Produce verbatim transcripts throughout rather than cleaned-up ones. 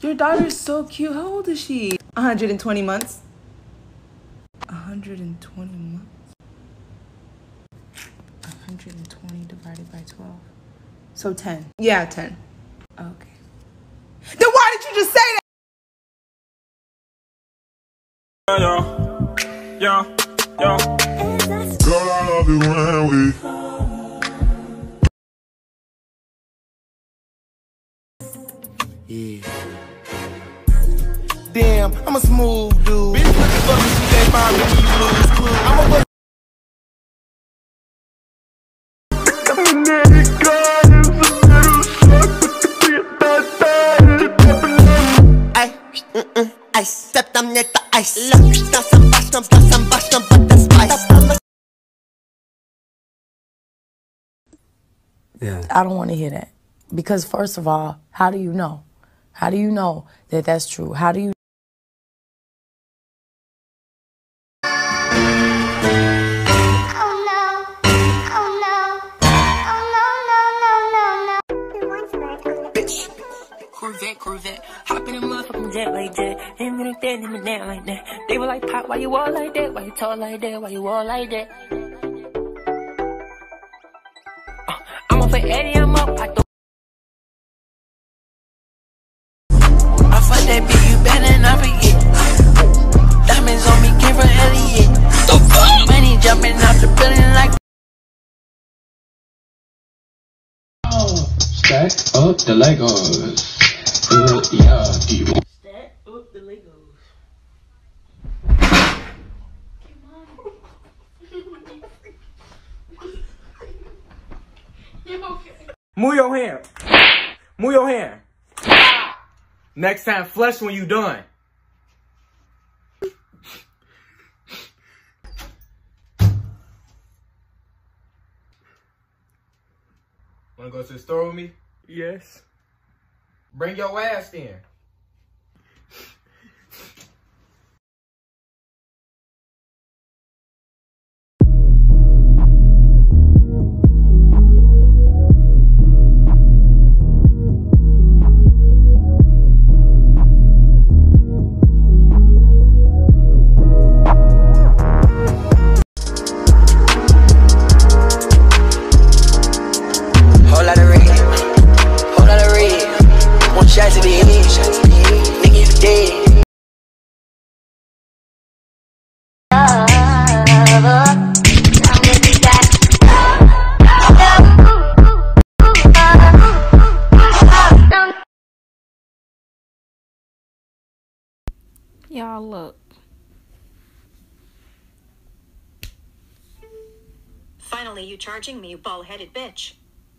Your daughter's so cute. How old is she? one hundred twenty months. one hundred twenty months. one hundred twenty divided by twelve. So ten. Yeah, ten. Okay. Then why did you just say that? Yeah, yeah, yeah. Girl, I love it when we. Yeah. Damn, I'm a smooth dude. Bitch, what the fuck is you can't find me? You lose clue. I'm a fuck. I stepped on the ice. Look, some bash, some bash, some bash, some butter spice. Yeah. I don't want to hear that. Because first of all, how do you know? How do you know that that's true? How do you Corvette, Corvette, hop in a motherfucking jet like that. Him and that, him and that like that. They were like, Pop, why you all like that? Why you talk like that? Why you all like that? Uh, I'm up for Eddie, I'm up. I thought I fuck that bitch, you better not forget. Diamonds on me, came from Elliot. The fuck? Money jumping out the building like. Stack up the Legos. Uh, yeah, do you want? Stack up the Legos. Move your hand. Move your hand. Next time, flush when you done. Wanna go to the store with me? Yes. Bring your ass in. Y'all look. Finally, you charging me, you bald-headed bitch.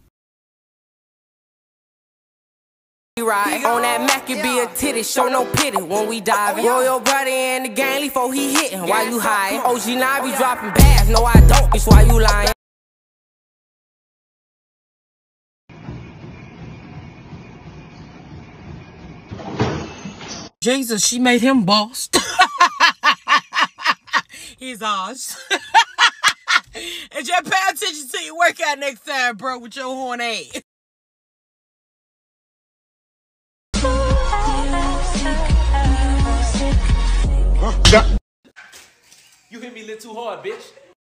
Ride on that Mac, it be a titty, show no pity when we diving. Roll your brother in the game before he hitting, why you hiding? O G nine be dropping bags, no I don't, bitch, why you lying? Jesus, she made him boss. He's ours. And just pay attention to your workout next time, bro, with your horn aid. You hit me a little too hard, bitch.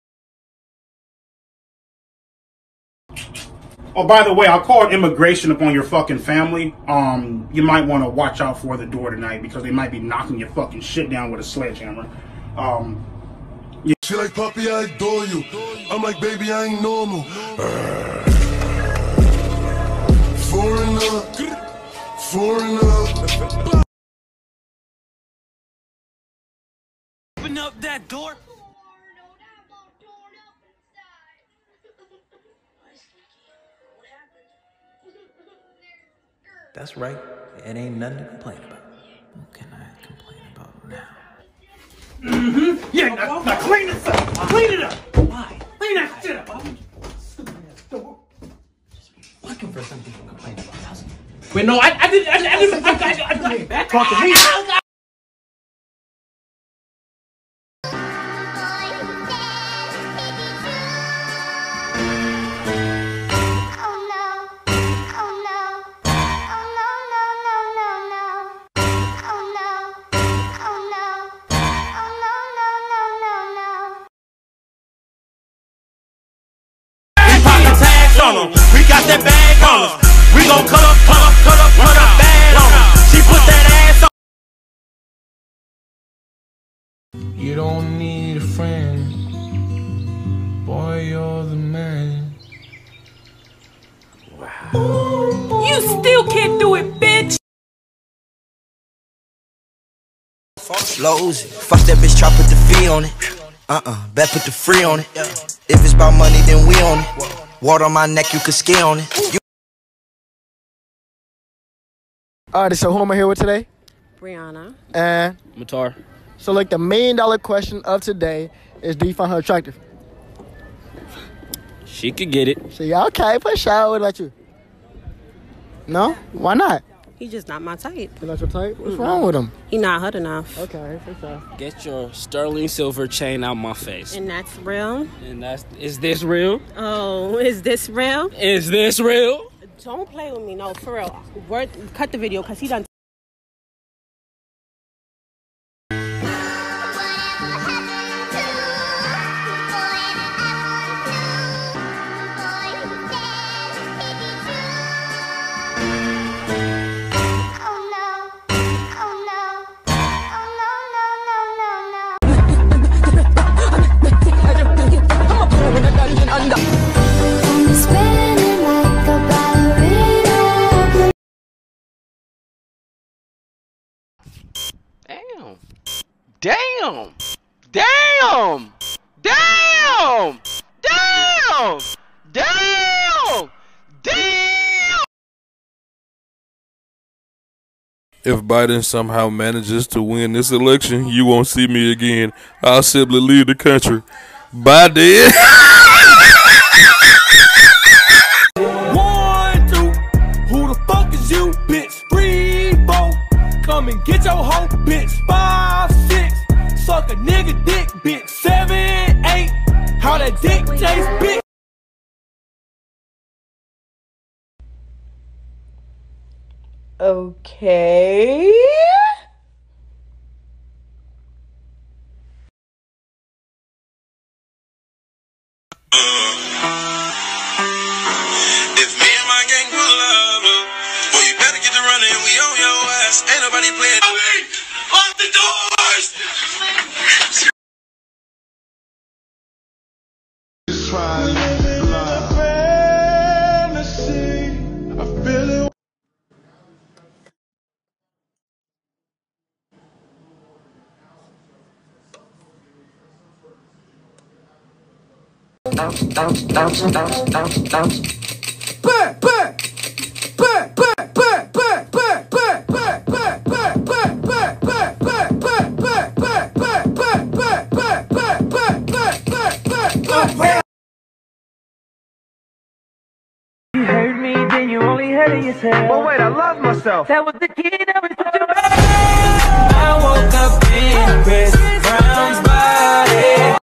Oh, by the way, I called immigration upon your fucking family. Um, you might want to watch out for the door tonight because they might be knocking your fucking shit down with a sledgehammer. Um, yeah. She like, Puppy, I adore you. I'm like, baby, I ain't normal. Foreigner, foreigner. Open up that door. That's right. It ain't nothing to complain about. What can I complain about now? Mm-hmm. Yeah, now, now clean this up. Clean it up. Why? Clean that shit up. Looking for something to complain about. Wait, no, I, I didn't, I, I didn't, I, I, I, I, I, Talk to me. colors. We gon' cut up, cut up, cut up, cut up bad on her. She put that ass on. You don't need a friend, boy, you're the man. You still can't do it, bitch. Low Uzi, fuck that bitch, try put the fee on it. Uh-uh, bet put the free on it. If it's about money, then we on it. Water on my neck, you could ski on it. You Alright, so who am I here with today? Brianna. And? Matar. So like the million dollar question of today is, do you find her attractive? She could get it. So yeah, okay, for sure. What about you? No? Why not? He's just not my type. He's not your type? What's Mm-mm. wrong with him? He not hot enough. Okay, for sure. Get your sterling silver chain out my face. And that's real? And that's, is this real? Oh, is this real? Is this real? Don't play with me, no, for real. Word, cut the video, because he done. Damn! Damn! Damn! Damn! Damn! Damn! If Biden somehow manages to win this election, you won't see me again. I'll simply leave the country. Bye, dear. One, two, who the fuck is you, bitch? Three, four, come and get your hoe, bitch. Five, six, suck a nigga dick, bitch. Seven, eight, how that dick taste, bitch. Okay. If me and my gang pull up, boy, you better get to running. We on your ass. Ain't nobody playing. Lock the doors. You heard me, then you only heard it yourself. But wait, I love myself. That was the key that was such a bad. I woke up in Chris Brown's body.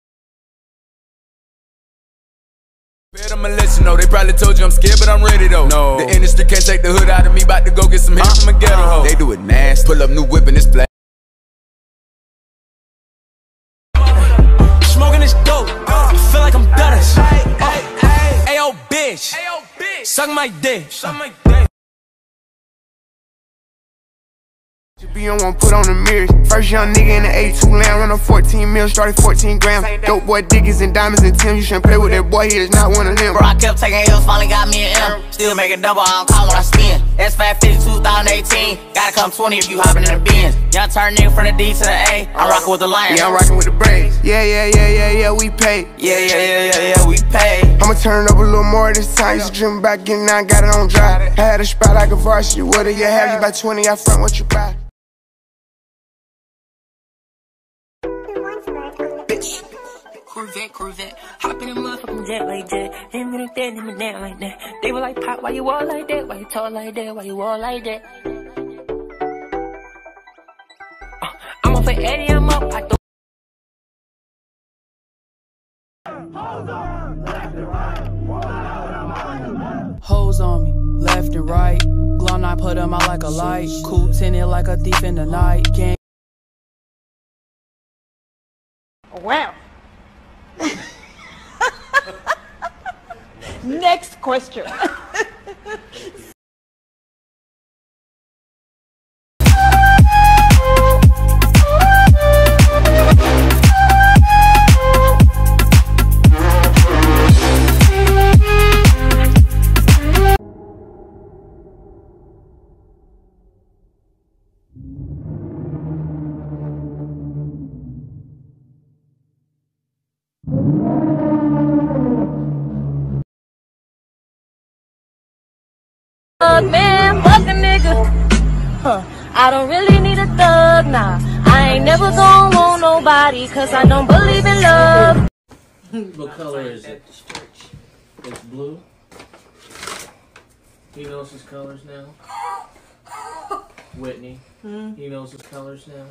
I'ma let you know, they probably told you I'm scared, but I'm ready though. No. The industry can't take the hood out of me, about to go get some hit uh, from a ghetto hoe. They do it nasty, pull up new whip in this black. Smoking this dope, I feel like I'm better. Ayo, bitch, suck my dick. Suck my dick. Be on one, put on the mirrors. First young nigga in the A two land, run a fourteen mil, started fourteen grams. Dope boy, Dickies and diamonds and Tim. You shouldn't play with that boy, he is not one of them. Bro, I kept taking L's, finally got me an M. Still making double, I don't call when I spin. S five fifty two thousand eighteen. Gotta come twenty if you hopping in the Benz. Young turn nigga from the D to the A. I'm rocking with the Lions. Yeah, I'm rocking with the Braves. Yeah, yeah, yeah, yeah, yeah, we pay. Yeah, yeah, yeah, yeah, yeah, we pay. I'ma turn it up a little more this time. Used to dream about getting out, got it on dry. I had a spot like a varsity. What do you have? You buy twenty, I front what you buy. Corvette, Corvette, hop in a motherfucking jet like that. Him and that, him and that like that. They were like, Pop, why you all like that? Why you tall like that? Why you all like that? Uh, I'm up for Eddie, I'm up. I Hoes on me, left and right. Glum, I put them out like a light. Cool tinted like a thief in the night. Gang. Well. Next question. I don't really need a thug, nah. I ain't never gonna want nobody, cause I don't believe in love. What color is it? It's blue. He knows his colors now. Whitney, hmm? He knows his colors now.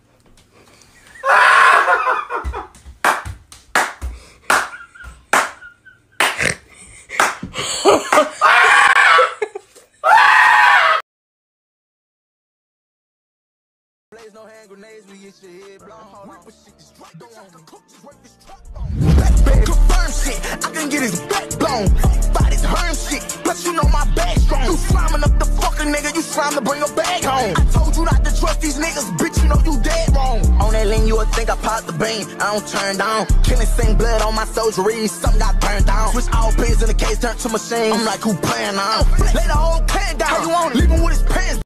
No hand grenades, we get your head blown. Confirm shit, I can get his backbone. Body's herm shit, plus you know my bag strong. You sliming up the fucking nigga, you slime to bring a bag home. I told you not to trust these niggas, bitch, you know you dead wrong. On that lean, you would think I popped the bean, I don't turn down. Killing sing blood on my soldiery, something got burned down. Switch all pins in the case, turn to machine. I'm like, who playing now? Lay the whole can down, how you want it? Leave him with his pants.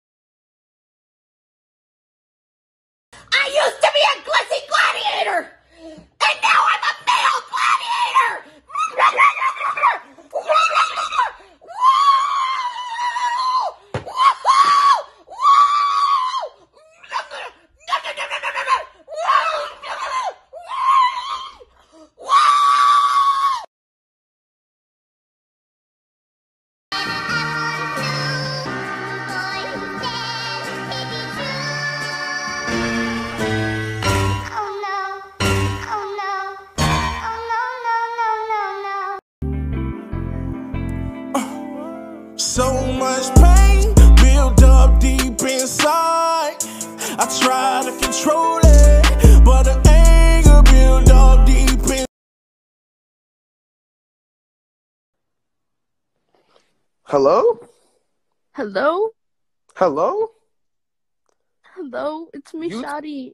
I used to be a glitzy gladiator, and now I'm a male gladiator. So much pain built up deep inside. I try to control it, but the anger built up deep inside. Hello? Hello? Hello? Hello? It's me, You- Shadi.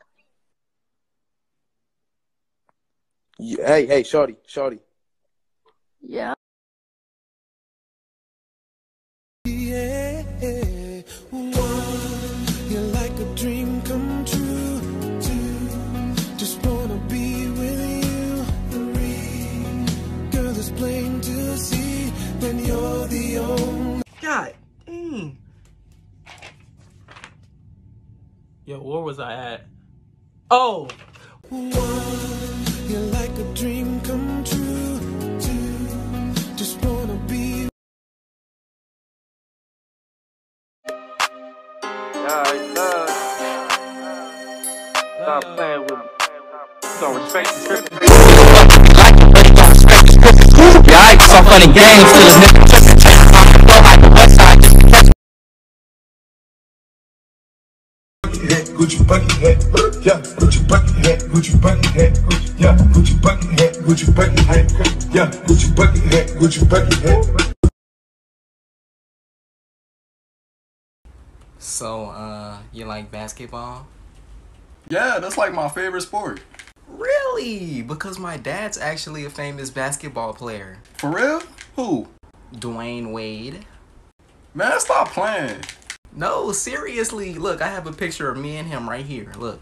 Yeah, hey, hey, shorty, shorty. Yeah. Yeah, one, you're like a dream come true. Two, just wanna be with you. Three, girl, it's plain to see when you're the only. God dang. Yo, where was I at? Oh. One, you're like a dream come true. Two, just wanna be. Alright, love. Stop playing with me. You don't respect the script. Yeah, I saw funny games till this nigga took the chance. Go like the west side. Gucci bucket hat, yeah, Gucci bucket hat, Gucci bucket hat, yeah, Gucci bucket hat, Gucci bucket hat, yeah, Gucci bucket hat, Gucci bucket hat. So, uh, you like basketball? Yeah, that's like my favorite sport. Really? Because my dad's actually a famous basketball player. For real? Who? Dwayne Wade. Man, stop playing. No, seriously. Look, I have a picture of me and him right here. Look.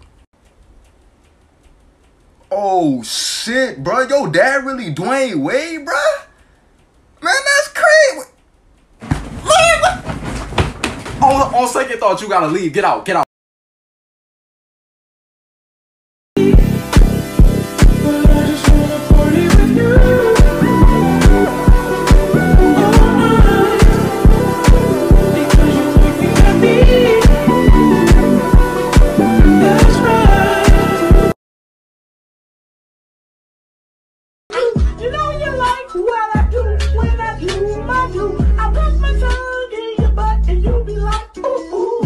Oh, shit, bro. Yo, dad really Dwayne Wade, bro? Man, that's crazy. Man, what? On, on second thought, you gotta leave. Get out, get out. You know you like what I do when I do my do. I put my tongue in your butt and you be like, ooh, ooh.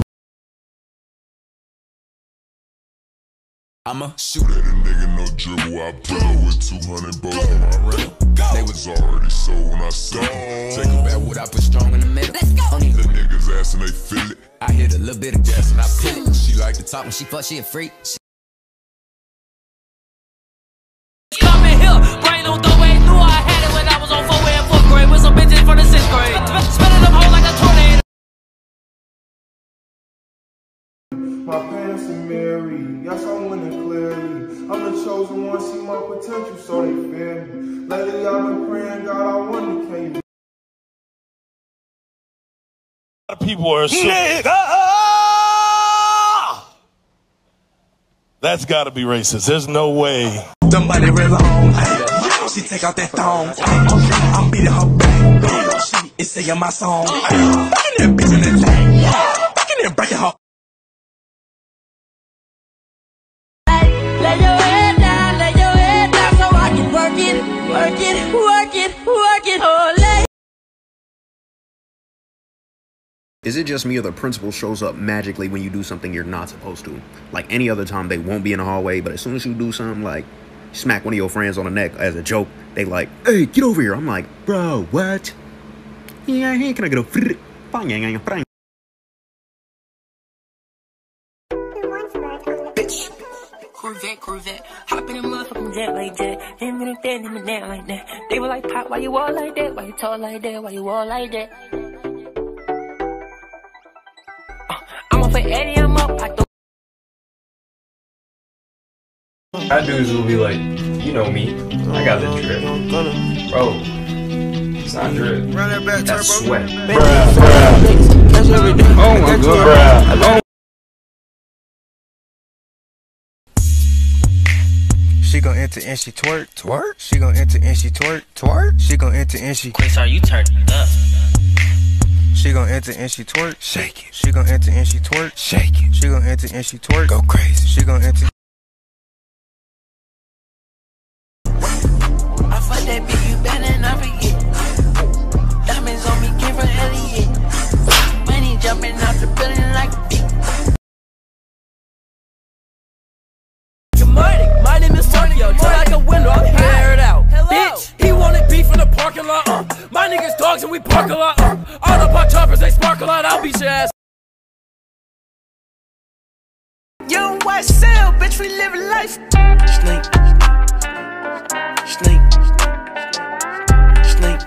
I'ma shoot at a nigga, no dribble. I pull up with two hundred both on my rental. They was already sold when I sold. Take a back what I put strong in the middle. Only the niggas ass and they feel it. I hit a little bit of gas and I put it. She like to talk when she fuck, she a freak. She Coming here, brain on the way. Knew I had it when I was on four and fourth grade with some bitches from the sixth grade. Spinning them whole like a tornado. My parents are married, yes, I'm winning clearly. I'm the chosen one, see my potential, so they fear me. Lately I've been praying, God, I wonder, can you? A lot of people are so Nigga! That's gotta be racist. There's no way. Somebody real long. Ay, she take out that thong. Ay, I'm beating her back. She is singing my song. Ay, fucking that bitch in the tank. Fucking that breaking her. Lay your head down, lay your head down so I can work it, work it, work it, work it, oh, lay. Is it just me or the principal shows up magically when you do something you're not supposed to? Like any other time, they won't be in the hallway, but as soon as you do something like smack one of your friends on the neck as a joke, they like, hey, get over here. I'm like, bro, what? Yeah, hey, can I get a Bitch. Corvette, Corvette. Hop in a motherfucking jet like that. Him and that, him and that like that. They were like, Pop, why you all like that? Why you tall like that? Why you all like that? I'm up for Eddie, I'm up. I don't. That dudes will be like, you know me, I got the drip. Bro, it's not drip. That's sweat. Bruh, bruh. Oh my god. She gon' enter and she twerk, twerk. She gon' enter and she twerk, twerk. She gon' enter and she. Quincy, are you turned up? She gon' enter and she twerk, shake it. She gon' enter and she twerk, shake it. She gon' enter and she twerk, go crazy. She gon' enter. I fuck that bitch, you better not forget. Diamonds on me, came from Elliot. Money jumping out the building like a beat. Good morning, my name is Tokyo. Turn like a window, I'm here to air it out. Hello. Bitch, he wanted beef in the parking lot. Uh. My niggas dogs and we park a lot. Uh. All the pot choppers, they spark a lot. I'll beat your ass. Young white cell, bitch, we living life. Snake. Snake. Snake.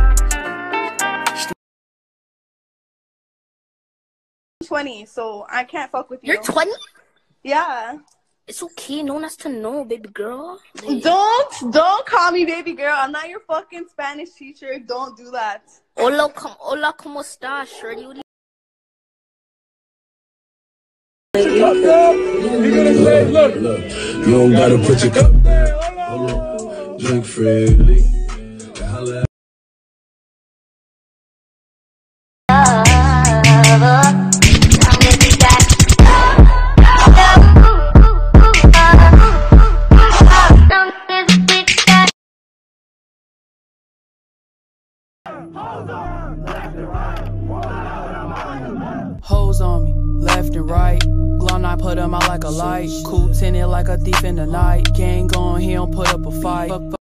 twenty, so I can't fuck with you. You're twenty? Yeah. It's okay, no one has to know, baby girl. Like, Don't, don't call me baby girl. I'm not your fucking Spanish teacher. Don't do that. Hola, com hola, ¿cómo estás, Shirley? What do you look, look, you don't gotta put your cup there. Hold on. Drink freely. Hoes on me, left and right. Glum, I put him out like a light. Cool tinted like a thief in the night. Gang going, he don't put up a fight. Fuck, fuck.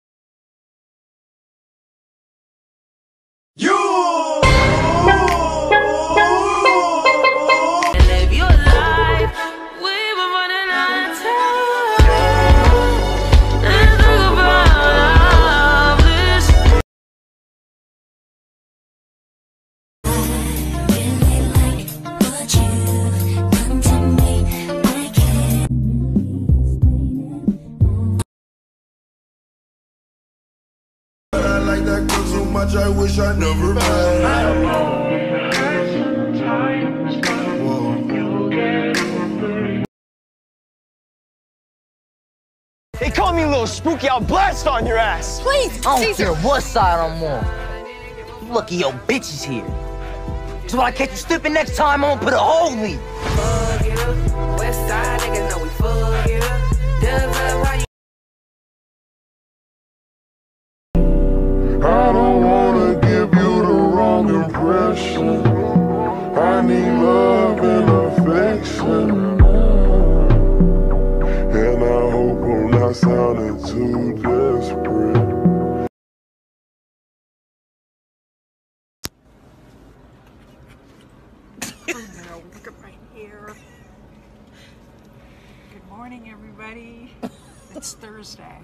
I wish I never met. They call me a little spooky, I'll blast on your ass. Please, I don't care what side I'm on. Lucky your bitch is here. So when I catch you slipping next time, I'm gonna put a hole in you. Fuck you. West side niggas know we fuck you. Dubs up, how you? I don't wanna give you the wrong impression. I need love and affection. And I hope I'm not sounding too desperate. Look up right here. Good morning, everybody. It's Thursday.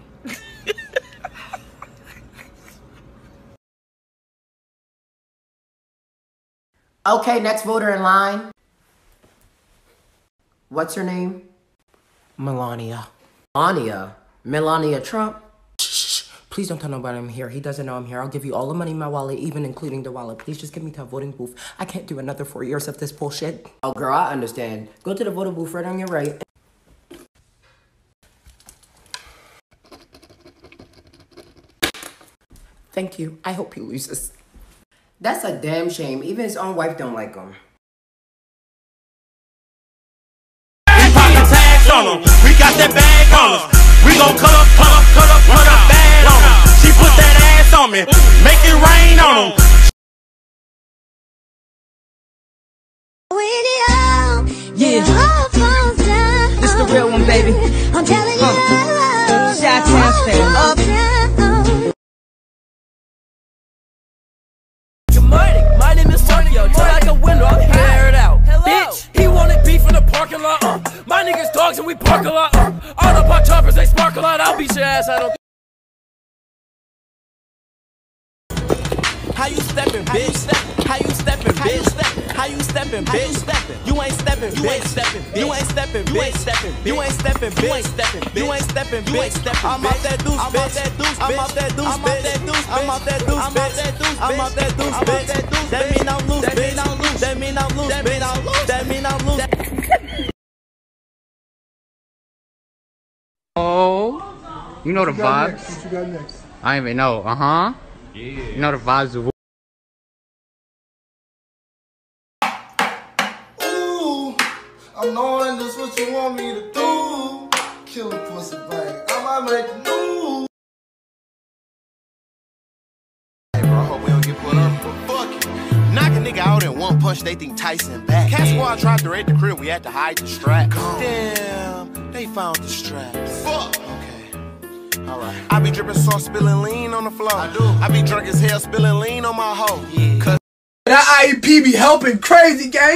Okay, next voter in line. What's her name? Melania. Melania? Melania Trump? Shh, please don't tell nobody I'm here. He doesn't know I'm here. I'll give you all the money in my wallet, even including the wallet. Please just get me to a voting booth. I can't do another four years of this bullshit. Oh, girl, I understand. Go to the voting booth right on your right. Thank you. I hope he loses. That's a damn shame. Even his own wife don't like him. On them. We got that bag on us. We gon' cut up, cut up, cut up, cut up bad on them. She put that ass on me, make it rain on them. Yeah, this the real one, baby. I'm telling you, uh, Chi-Town style. Good morning, my name is Tokyo. Turn like a window, I'm here to air it out. Bitch, he wanted beef in the parking lot. Uh. My niggas dogs and we park a lot. Uh. All the pot choppers, they spark a lot. I'll beat your ass, I don't. How you steppin', bitch? How you steppin', bitch? How you steppin', bitch? You ain't steppin', you ain't steppin', you ain't steppin', you ain't steppin', you ain't steppin', bitch. You ain't steppin', bitch. I'm out that deuce, bitch. I'm out that deuce, bitch. I'm out that deuce, bitch. I'm out that deuce, bitch. That mean I'm loose, bitch. That mean I'm loose, bitch. That mean I'm loose. Oh, you know the vibes. What you got next? I don't even know. Uh huh. Yeah. You know the vibes of. Ooh, I'm knowing just what you want me to do. Kill a pussy bang. I might make a move. Hey, bro, I hope we don't get put up, but fuck it. Knock a nigga out in one punch, they think Tyson back. Cat Squad tried to raid the crib, we had to hide the strap. Damn, they found the straps. Fuck. Alright. I be dripping sauce, spilling lean on the floor. I do. I be drunk as hell, spilling lean on my hoe. Yeah. That I E P be helping crazy, gang.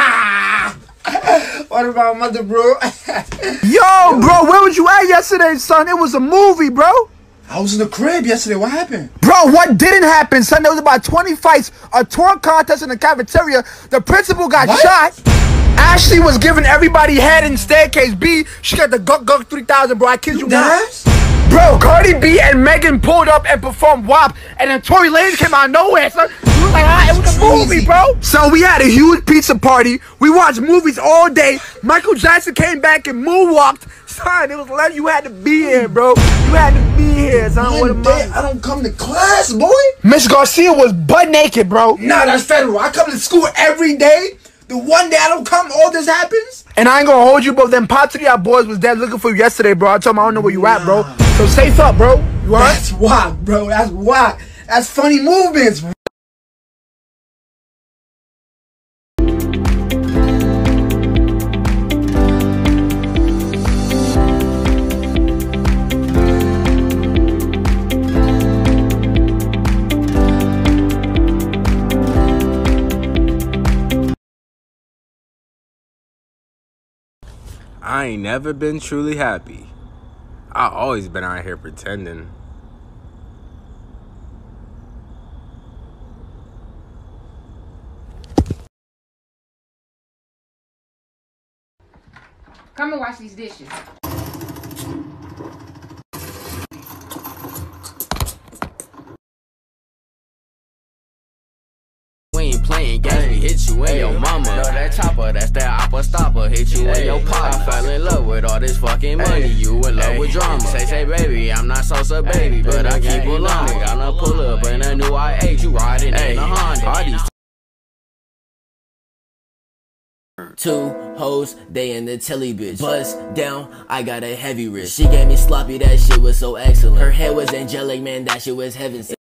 What about mother, bro? Yo, bro, where was you at yesterday, son? It was a movie, bro. I was in the crib yesterday. What happened? Bro, what didn't happen, son? There was about twenty fights, a tour contest in the cafeteria. The principal got what? shot. Ashley was giving everybody head in staircase B. She got the Guk Guk three thousand, bro. I kid you, you not. Bro, Cardi B and Megan pulled up and performed W A P, and then Tory Lanez came out of nowhere, son. You was like, ah, it was a movie, bro. So we had a huge pizza party. We watched movies all day. Michael Jackson came back and moonwalked. Son, it was like you had to be here, bro. You had to be here, son. What day I don't come to class, boy. Miss Garcia was butt naked, bro. Nah, that's federal. I come to school every day. The one day I don't come, all this happens? And I ain't gonna hold you, but them Patria boys was dead looking for you yesterday, bro. I told them I don't know where you at, bro. So safe up, bro. You alright? That's whack, bro. That's whack. That's funny movements, bro. I ain't never been truly happy. I always been out here pretending. Come and wash these dishes. We ain't playing games, we hit you and your mama. Know that chopper, that's that oppa stopper. Hit you and your pop. I fell in love with all this fucking money. You in love with drama. Say, say, baby, I'm not Sosa, baby, but I keep it long. I'ma pull up in a new I eight, you riding in a Honda. All these two hoes, they in the telly, bitch. Bust down, I got a heavy wrist. She gave me sloppy, that shit was so excellent. Her hair was angelic, man, that shit was heaven sent.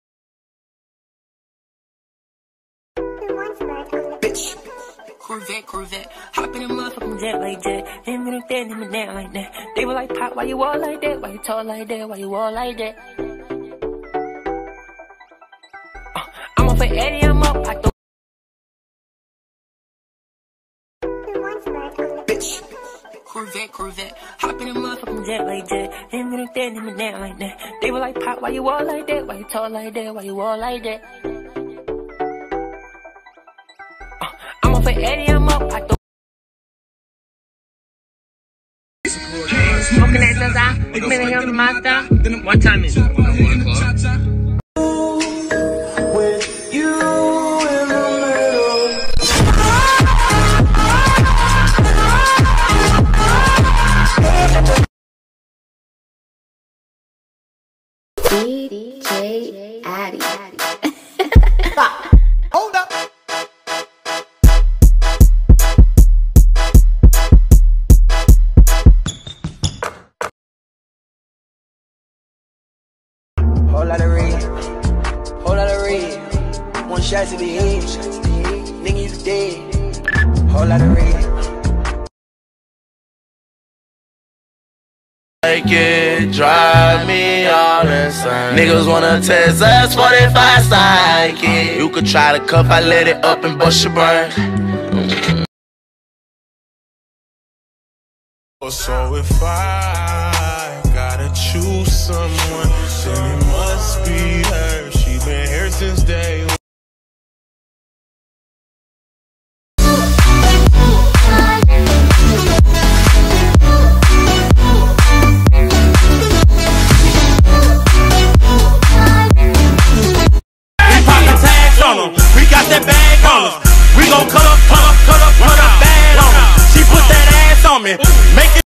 Corvette, Corvette, hop in a motherfucking jet like that. Him and that, him and that like that. They were like, Pop, why you all like that? Why you tall like that? Why you all like that? Uh, I'm off for Eddie, I'm up. I Bitch. Corvette, Corvette, hop in a motherfucking jet like that. Him and that, him and that like that. They were like, Pop, why you all like that? Why you tall like that? Why you all like that? I'm off for Eddie, I'm up. I thought Smoking that does out, minute here on the master. One time in. With you in the middle. D J Addy. make it drive me all insane. Niggas wanna test us forty-five sidekick. You could try to cuff, I let it up and bust your brain. So if I gotta choose someone, then it must be her. She been here since day one. We got that bag on us. We gon' cut up, cut up, cut up, cut up bad on her. She put that ass on me. Make it.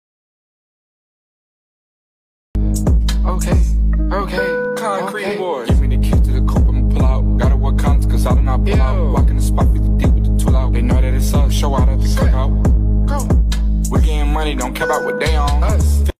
Okay, okay, concrete okay. Boy. Give me the keys to the coupe, I'ma pull out. Gotta work counts, cause I do not pull Ew. Out. Walk in the spot, fifty deep with the tool out. They know that it's up, show out at the cookout. Go. We getting money, don't care about what they on. Us.